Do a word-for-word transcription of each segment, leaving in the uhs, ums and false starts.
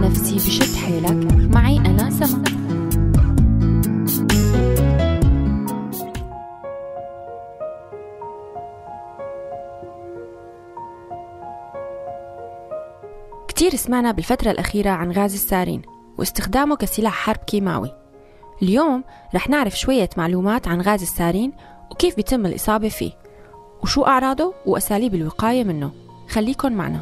نفسي بشد حيلك معي أنا سما. كتير سمعنا بالفترة الأخيرة عن غاز السارين واستخدامه كسلاح حرب كيماوي. اليوم رح نعرف شوية معلومات عن غاز السارين وكيف بيتم الإصابة فيه وشو أعراضه وأساليب الوقاية منه. خليكن معنا.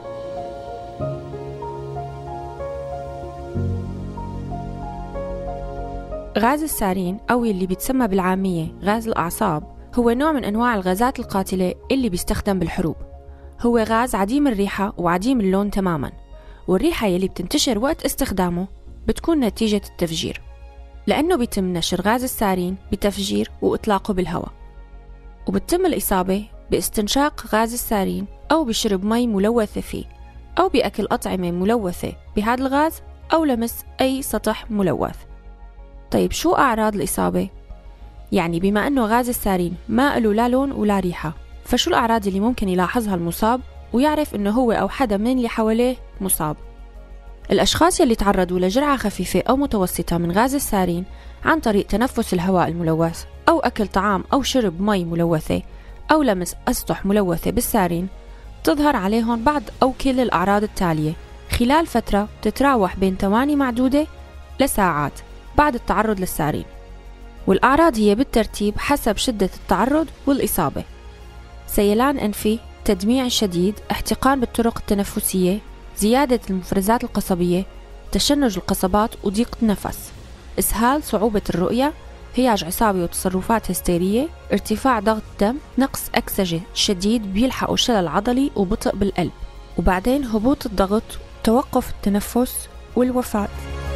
غاز السارين أو اللي بيتسمى بالعامية غاز الأعصاب هو نوع من أنواع الغازات القاتلة اللي بيستخدم بالحروب. هو غاز عديم الريحة وعديم اللون تماماً، والريحة يلي بتنتشر وقت استخدامه بتكون نتيجة التفجير، لأنه بيتم نشر غاز السارين بتفجير وإطلاقه بالهواء، وبتتم الإصابة باستنشاق غاز السارين أو بشرب مي ملوثة فيه أو بأكل أطعمة ملوثة بهذا الغاز أو لمس أي سطح ملوث. طيب شو أعراض الإصابة؟ يعني بما أنه غاز السارين ما له لا لون ولا ريحة، فشو الأعراض اللي ممكن يلاحظها المصاب ويعرف أنه هو أو حدا من اللي حواليه مصاب؟ الأشخاص يلي تعرضوا لجرعة خفيفة أو متوسطة من غاز السارين عن طريق تنفس الهواء الملوث أو أكل طعام أو شرب مي ملوثة أو لمس أسطح ملوثة بالسارين تظهر عليهم بعض أو كل الأعراض التالية خلال فترة تتراوح بين ثواني معدودة لساعات بعد التعرض للسارين. والأعراض هي بالترتيب حسب شدة التعرض والإصابة: سيلان أنفي، تدميع شديد، احتقان بالطرق التنفسية، زيادة المفرزات القصبية، تشنج القصبات وضيق النفس، إسهال، صعوبة الرؤية، هياج عصابي وتصرفات هستيرية، ارتفاع ضغط الدم، نقص أكسجة شديد بيلحقوا شلل عضلي وبطء بالقلب، وبعدين هبوط الضغط، توقف التنفس والوفاة.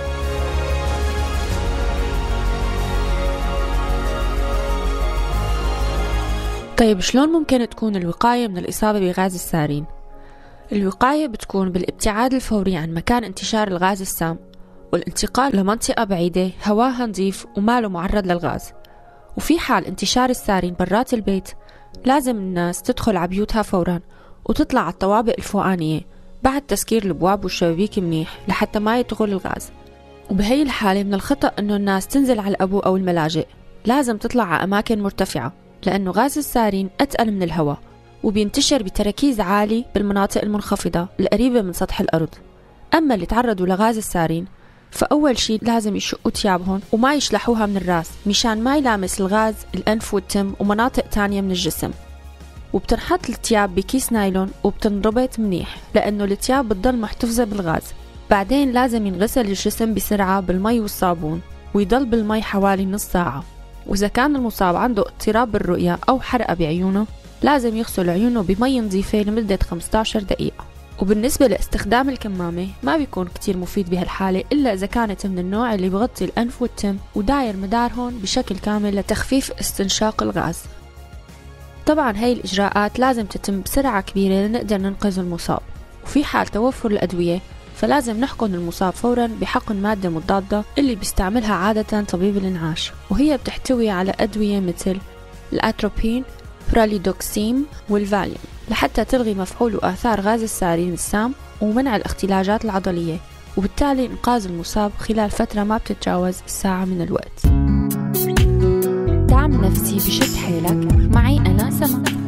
طيب شلون ممكن تكون الوقاية من الإصابة بغاز السارين؟ الوقاية بتكون بالابتعاد الفوري عن مكان انتشار الغاز السام والانتقال لمنطقة بعيدة هواها نظيف وما له معرض للغاز. وفي حال انتشار السارين برات البيت لازم الناس تدخل على بيوتها فورا وتطلع على الطوابق الفوقانية بعد تسكير الابواب والشبابيك منيح لحتى ما يدخل الغاز. وبهي الحالة من الخطأ انه الناس تنزل على الابو او الملاجئ، لازم تطلع على اماكن مرتفعة لانه غاز السارين اتقل من الهواء وبينتشر بتركيز عالي بالمناطق المنخفضة القريبة من سطح الأرض. أما اللي تعرضوا لغاز السارين فأول شيء لازم يشقوا ثيابهم وما يشلحوها من الراس مشان ما يلامس الغاز الأنف والتم ومناطق تانية من الجسم. وبتنحط الثياب بكيس نايلون وبتنربط منيح لأنه الثياب بتضل محتفظة بالغاز. بعدين لازم ينغسل الجسم بسرعة بالمي والصابون ويضل بالمي حوالي نص ساعة. وإذا كان المصاب عنده اضطراب بالرؤية أو حرقة بعيونه لازم يغسل عيونه بمي نظيفة لمدة خمسة عشر دقيقة. وبالنسبة لاستخدام الكمامة ما بيكون كتير مفيد بهالحالة إلا إذا كانت من النوع اللي بغطي الأنف والتم وداير مدارهم بشكل كامل لتخفيف استنشاق الغاز. طبعا هاي الإجراءات لازم تتم بسرعة كبيرة لنقدر ننقذ المصاب. وفي حال توفر الأدوية فلازم نحقن المصاب فورا بحقن مادة مضادة اللي بيستعملها عادة طبيب الإنعاش، وهي بتحتوي على أدوية مثل الأتروبين، براليدوكسيم والفاليوم لحتى تلغي مفعول وآثار غاز السارين السام ومنع الاختلاجات العضلية، وبالتالي إنقاذ المصاب خلال فترة ما بتتجاوز الساعة من الوقت. دعم نفسي بشد حيلك معي أنا سما.